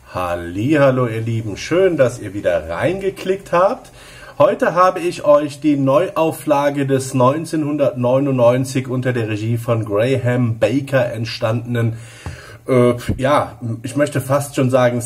Hallihallo ihr Lieben, schön, dass ihr wieder reingeklickt habt. Heute habe ich euch die Neuauflage des 1999 unter der Regie von Graham Baker entstandenen, ich möchte fast schon sagen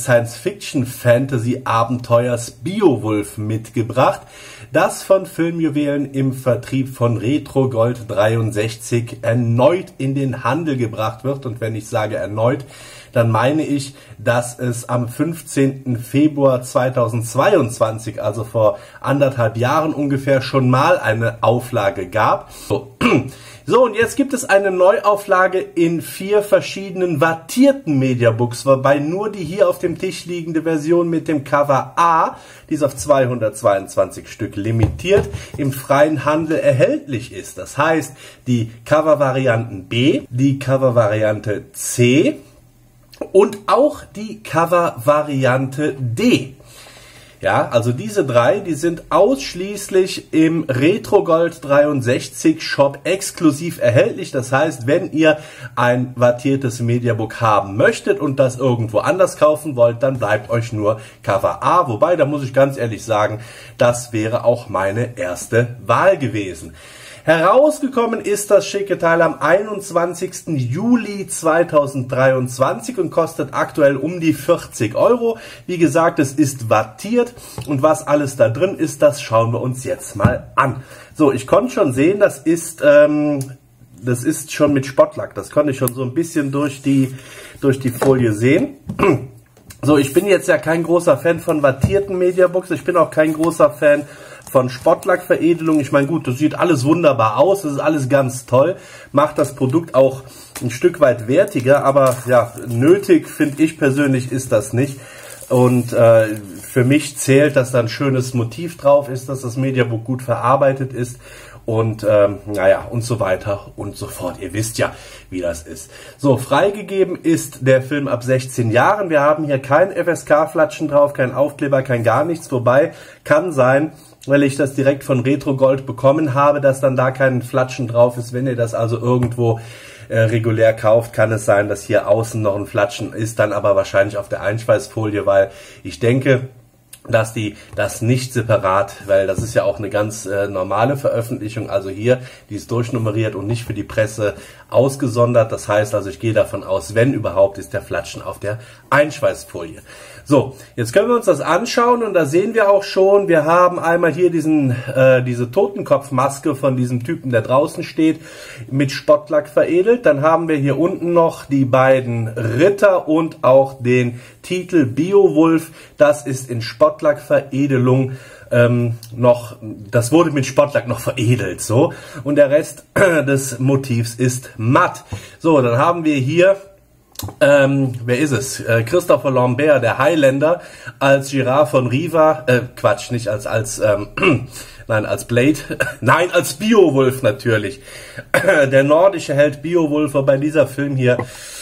Science-Fiction-Fantasy-Abenteuers Beowulf mitgebracht, das von Filmjuwelen im Vertrieb von Retro Gold 63 erneut in den Handel gebracht wird. Und wenn ich sage erneut, dann meine ich, dass es am 15. Februar 2022, also vor anderthalb Jahren ungefähr, schon mal eine Auflage gab. So, und jetzt gibt es eine Neuauflage in 4 verschiedenen wattierten Mediabooks, wobei nur die hier auf dem Tisch liegende Version mit dem Cover A, die ist auf 222 Stück limitiert, im freien Handel erhältlich ist. Das heißt, die Covervarianten B, die Covervariante C und auch die Covervariante D. Ja, also diese 3, die sind ausschließlich im Retro Gold 63 Shop exklusiv erhältlich. Das heißt, wenn ihr ein wattiertes Mediabook haben möchtet und das irgendwo anders kaufen wollt, dann bleibt euch nur Cover A. Wobei, da muss ich ganz ehrlich sagen, das wäre auch meine erste Wahl gewesen. Herausgekommen ist das schicke Teil am 21. Juli 2023 und kostet aktuell um die 40 Euro. Wie gesagt, es ist wattiert und was alles da drin ist, das schauen wir uns jetzt mal an. So, ich konnte schon sehen, das ist schon mit Spottlack. Das konnte ich schon so ein bisschen durch die Folie sehen. So, ich bin jetzt ja kein großer Fan von wattierten Mediabooks. Ich bin auch kein großer Fan von Spottlack-Veredelung. Ich meine, gut, das sieht alles wunderbar aus, das ist alles ganz toll, macht das Produkt auch ein Stück weit wertiger, aber ja, nötig, finde ich persönlich, ist das nicht. Und für mich zählt, dass da ein schönes Motiv drauf ist, dass das Mediabook gut verarbeitet ist und und so weiter und so fort. Ihr wisst ja, wie das ist. So, freigegeben ist der Film ab 16 Jahren. Wir haben hier kein FSK-Flatschen drauf, kein Aufkleber, kein gar nichts. Wobei, kann sein, weil ich das direkt von Retro Gold bekommen habe, dass dann da kein Flatschen drauf ist. Wenn ihr das also irgendwo regulär kauft, kann es sein, dass hier außen noch ein Flatschen ist, dann aber wahrscheinlich auf der Einschweißfolie, weil ich denke, dass die das nicht separat, weil das ist ja auch eine ganz normale Veröffentlichung, also hier, die ist durchnummeriert und nicht für die Presse ausgesondert. Das heißt also, ich gehe davon aus, wenn überhaupt, ist der Flatschen auf der Einschweißfolie. So, jetzt können wir uns das anschauen und da sehen wir auch schon, wir haben einmal hier diese Totenkopfmaske von diesem Typen, der draußen steht, mit Spottlack veredelt. Dann haben wir hier unten noch die beiden Ritter und auch den Titel Beowulf. Das ist in Spottlack-Veredelung das wurde mit Spottlack noch veredelt, so. Und der Rest des Motivs ist matt. So, dann haben wir hier wer ist es? Christopher Lambert, der Highlander, als Girard von Riva, Quatsch, nicht als nein, als Blade, nein, als Beowulf natürlich. Der nordische Held Beowulf, wobei dieser Film hier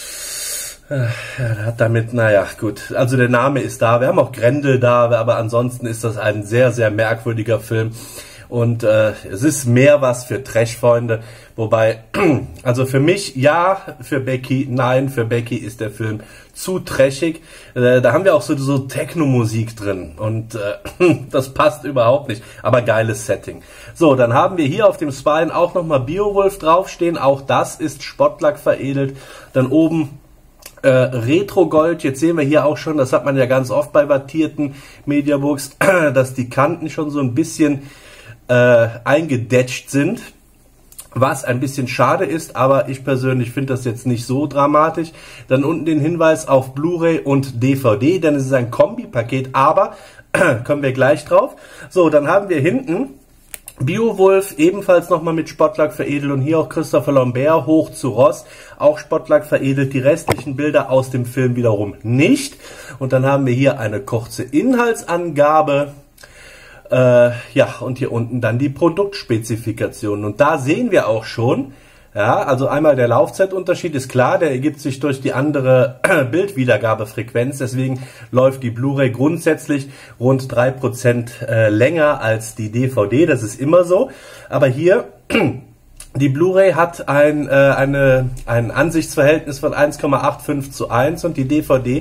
hat damit, naja, gut, also der Name ist da, wir haben auch Grendel da, aber ansonsten ist das ein sehr, sehr merkwürdiger Film. Und es ist mehr was für Trash-Freunde, wobei, also für mich ja, für Becky nein, für Becky ist der Film zu trashig. Da haben wir auch so Techno-Musik drin und das passt überhaupt nicht, aber geiles Setting. So, dann haben wir hier auf dem Spine auch nochmal Beowulf draufstehen, auch das ist Spottlack veredelt. Dann oben Retro Gold, jetzt sehen wir hier auch schon, das hat man ja ganz oft bei wattierten Mediabooks, dass die Kanten schon so ein bisschen eingedetscht sind, was ein bisschen schade ist, aber ich persönlich finde das jetzt nicht so dramatisch. Dann unten den Hinweis auf Blu-ray und DVD, denn es ist ein Kombipaket, aber kommen wir gleich drauf. So, dann haben wir hinten Beowulf, ebenfalls nochmal mit Spottlack veredelt und hier auch Christopher Lambert, hoch zu Ross, auch Spottlack veredelt, die restlichen Bilder aus dem Film wiederum nicht. Und dann haben wir hier eine kurze Inhaltsangabe. Und hier unten dann die Produktsspezifikationen. Und da sehen wir auch schon, ja, also einmal der Laufzeitunterschied ist klar, der ergibt sich durch die andere Bildwiedergabefrequenz, deswegen läuft die Blu-ray grundsätzlich rund 3% länger als die DVD, das ist immer so. Aber hier, die Blu-ray hat ein Ansichtsverhältnis von 1,85:1 und die DVD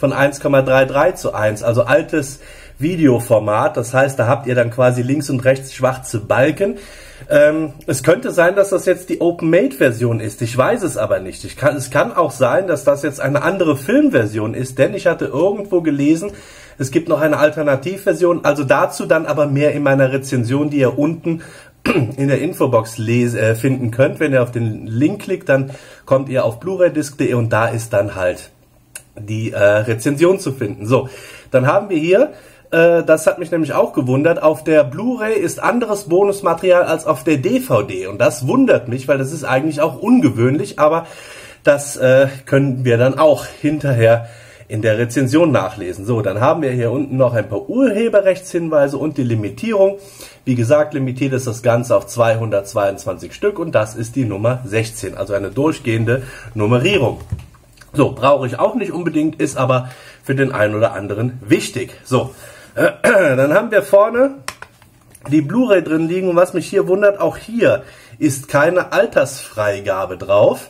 von 1,33:1, also altes Videoformat. Das heißt, da habt ihr dann quasi links und rechts schwarze Balken. Es könnte sein, dass das jetzt die Open-Made-Version ist. Ich weiß es aber nicht. Es kann auch sein, dass das jetzt eine andere Filmversion ist, denn ich hatte irgendwo gelesen, es gibt noch eine Alternativversion. Also dazu dann aber mehr in meiner Rezension, die ihr unten in der Infobox finden könnt. Wenn ihr auf den Link klickt, dann kommt ihr auf blu-raydisc.de und da ist dann halt die Rezension zu finden. So, dann haben wir hier, das hat mich nämlich auch gewundert, auf der Blu-ray ist anderes Bonusmaterial als auf der DVD. Und das wundert mich, weil das ist eigentlich auch ungewöhnlich, aber das können wir dann auch hinterher in der Rezension nachlesen. So, dann haben wir hier unten noch ein paar Urheberrechtshinweise und die Limitierung. Wie gesagt, limitiert ist das Ganze auf 222 Stück und das ist die Nummer 16, also eine durchgehende Nummerierung. So, brauche ich auch nicht unbedingt, ist aber für den einen oder anderen wichtig. So, dann haben wir vorne die Blu-ray drin liegen und was mich hier wundert, auch hier ist keine Altersfreigabe drauf.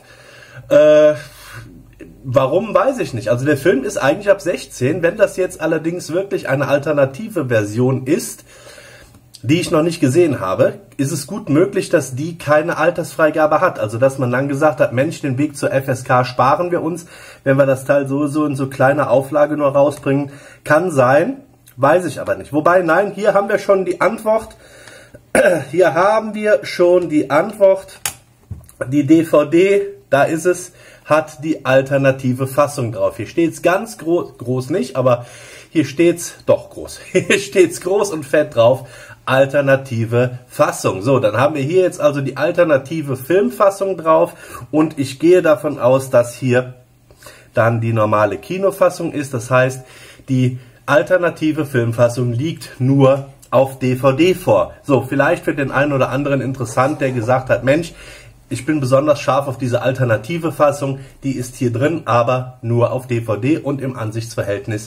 Warum, weiß ich nicht. Also der Film ist eigentlich ab 16. Wenn das jetzt allerdings wirklich eine alternative Version ist, die ich noch nicht gesehen habe, ist es gut möglich, dass die keine Altersfreigabe hat. Also dass man dann gesagt hat, Mensch, den Weg zur FSK sparen wir uns, wenn wir das Teil sowieso in so kleiner Auflage nur rausbringen. Kann sein, weiß ich aber nicht. Wobei, nein, hier haben wir schon die Antwort. Hier haben wir schon die Antwort. Die DVD, da ist es, hat die alternative Fassung drauf. Hier steht es ganz groß nicht, aber hier steht es doch groß. Hier steht es groß und fett drauf. Alternative Fassung. So, dann haben wir hier jetzt also die alternative Filmfassung drauf und ich gehe davon aus, dass hier dann die normale Kinofassung ist. Das heißt, die alternative Filmfassung liegt nur auf DVD vor. So, vielleicht für den einen oder anderen interessant, der gesagt hat, Mensch, ich bin besonders scharf auf diese alternative Fassung, die ist hier drin, aber nur auf DVD und im Ansichtsverhältnis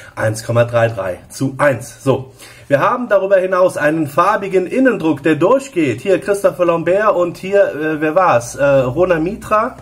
1,33:1. So, wir haben darüber hinaus einen farbigen Innendruck, der durchgeht. Hier Christopher Lambert und hier, wer war's? Rona Mitra,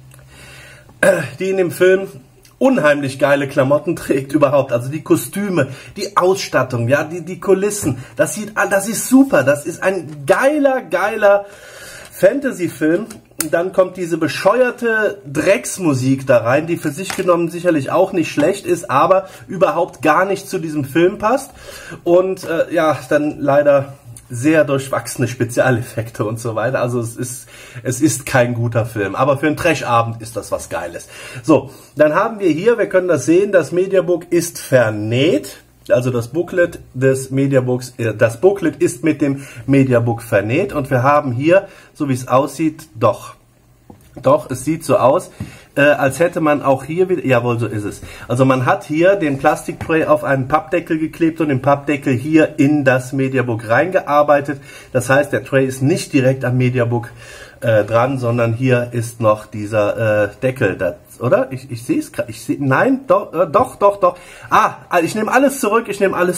die in dem Film unheimlich geile Klamotten trägt überhaupt. Also die Kostüme, die Ausstattung, ja, die Kulissen. Das ist super. Das ist ein geiler Fantasy-Film. Dann kommt diese bescheuerte Drecksmusik da rein, die für sich genommen sicherlich auch nicht schlecht ist, aber überhaupt gar nicht zu diesem Film passt. Und ja, dann leider sehr durchwachsene Spezialeffekte und so weiter. Also es ist kein guter Film, aber für einen Trash-Abend ist das was Geiles. So, dann haben wir hier, wir können das sehen, das Mediabook ist vernäht. Also das Booklet des Mediabooks, das Booklet ist mit dem Mediabook vernäht und wir haben hier, so wie es aussieht, doch, es sieht so aus, als hätte man auch hier wieder, jawohl, so ist es. Also man hat hier den Plastiktray auf einen Pappdeckel geklebt und den Pappdeckel hier in das Mediabook reingearbeitet. Das heißt, der Tray ist nicht direkt am Mediabook dran, sondern hier ist noch dieser Deckel, oder? Ich sehe es gerade. Nein, doch. Ah, ich nehme alles zurück.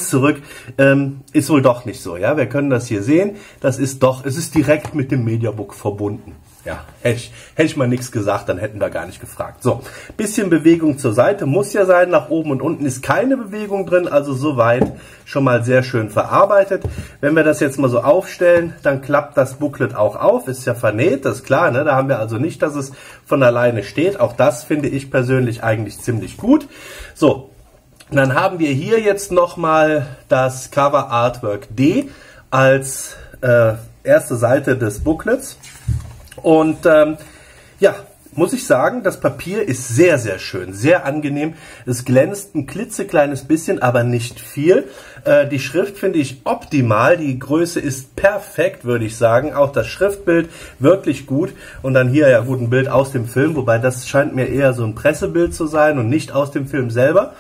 Ist wohl doch nicht so, ja. Wir können das hier sehen. Es ist direkt mit dem Mediabook verbunden. Ja, hätte ich mal nichts gesagt, dann hätten wir gar nicht gefragt. So, bisschen Bewegung zur Seite muss ja sein. Nach oben und unten ist keine Bewegung drin, also soweit schon mal sehr schön verarbeitet. Wenn wir das jetzt mal so aufstellen, dann klappt das Booklet auch auf. Ist ja vernäht, das ist klar, ne? Da haben wir also nicht, dass es von alleine steht. Auch das finde ich persönlich eigentlich ziemlich gut. So, dann haben wir hier jetzt nochmal das Cover Artwork D als erste Seite des Booklets. Und ja, muss ich sagen, das Papier ist sehr, sehr schön, sehr angenehm. Es glänzt ein klitzekleines bisschen, aber nicht viel. Die Schrift finde ich optimal. Die Größe ist perfekt, würde ich sagen. Auch das Schriftbild wirklich gut. Und dann hier ja gut ein Bild aus dem Film, wobei das scheint mir eher so ein Pressebild zu sein und nicht aus dem Film selber.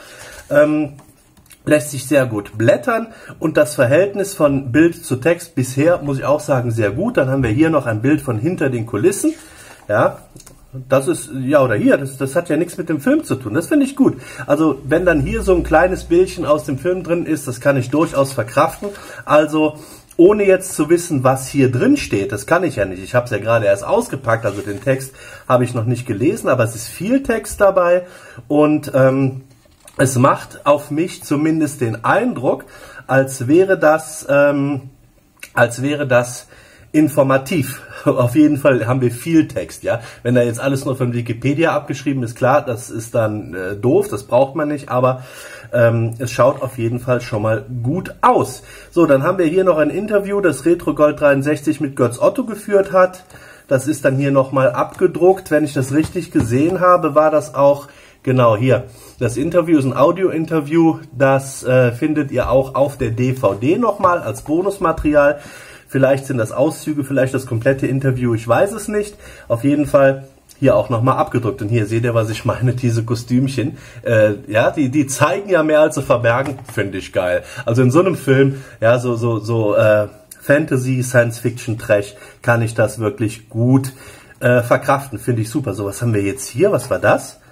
Lässt sich sehr gut blättern und das Verhältnis von Bild zu Text bisher, muss ich auch sagen, sehr gut. Dann haben wir hier noch ein Bild von hinter den Kulissen. Ja, das ist, ja, oder hier, das hat ja nichts mit dem Film zu tun. Das finde ich gut. Also, wenn dann hier so ein kleines Bildchen aus dem Film drin ist, das kann ich durchaus verkraften. Also, ohne jetzt zu wissen, was hier drin steht, das kann ich ja nicht. Ich habe es ja gerade erst ausgepackt, also den Text habe ich noch nicht gelesen, aber es ist viel Text dabei und Es macht auf mich zumindest den Eindruck, als wäre das informativ. Auf jeden Fall haben wir viel Text, ja. Wenn da jetzt alles nur von Wikipedia abgeschrieben ist, klar, das ist dann doof, das braucht man nicht, aber es schaut auf jeden Fall schon mal gut aus. So, dann haben wir hier noch ein Interview, das Retro Gold 63 mit Götz Otto geführt hat. Das ist dann hier nochmal abgedruckt. Wenn ich das richtig gesehen habe, war das auch genau hier. Das Interview ist ein Audio-Interview, das findet ihr auch auf der DVD nochmal als Bonusmaterial. Vielleicht sind das Auszüge, vielleicht das komplette Interview, ich weiß es nicht. Auf jeden Fall hier auch nochmal abgedruckt. Und hier seht ihr, was ich meine, diese Kostümchen. Ja, die zeigen ja mehr als sie verbergen, finde ich geil. Also in so einem Film, ja, so Fantasy, Science-Fiction-Trash kann ich das wirklich gut verkraften, finde ich super. So, was haben wir jetzt hier? Was war das?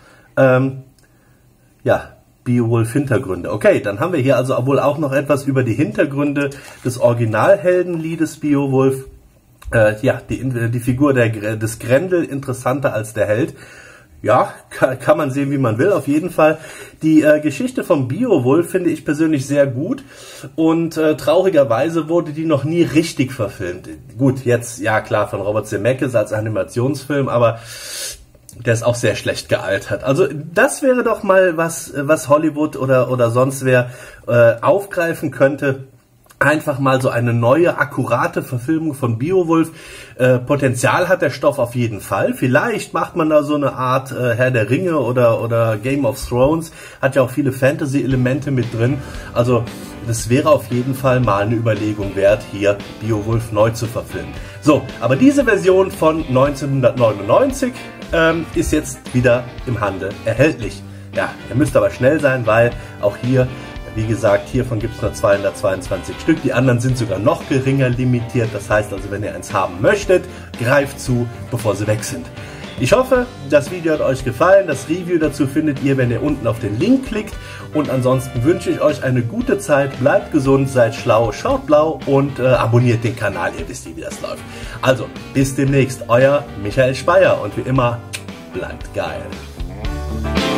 Ja, Beowulf-Hintergründe. Okay, dann haben wir hier also wohl auch noch etwas über die Hintergründe des Originalheldenliedes Beowulf. Ja, die Figur des Grendel interessanter als der Held. Ja, kann man sehen, wie man will. Auf jeden Fall, die Geschichte von Beowulf finde ich persönlich sehr gut und traurigerweise wurde die noch nie richtig verfilmt. Gut, jetzt, ja klar, von Robert Zemeckis als Animationsfilm, aber der ist auch sehr schlecht gealtert. Also das wäre doch mal was Hollywood oder sonst wer aufgreifen könnte. Einfach mal so eine neue, akkurate Verfilmung von Beowulf. Potenzial hat der Stoff auf jeden Fall. Vielleicht macht man da so eine Art Herr der Ringe oder Game of Thrones. Hat ja auch viele Fantasy-Elemente mit drin. Also das wäre auf jeden Fall mal eine Überlegung wert, hier Beowulf neu zu verfilmen. So, aber diese Version von 1999 ist jetzt wieder im Handel erhältlich. Ja, ihr müsst aber schnell sein, weil auch hier, wie gesagt, hiervon gibt es nur 222 Stück. Die anderen sind sogar noch geringer limitiert. Das heißt also, wenn ihr eins haben möchtet, greift zu, bevor sie weg sind. Ich hoffe, das Video hat euch gefallen. Das Review dazu findet ihr, wenn ihr unten auf den Link klickt. Und ansonsten wünsche ich euch eine gute Zeit. Bleibt gesund, seid schlau, schaut blau und abonniert den Kanal. Ihr wisst, wie das läuft. Also, bis demnächst. Euer Michael Speyer. Und wie immer, bleibt geil.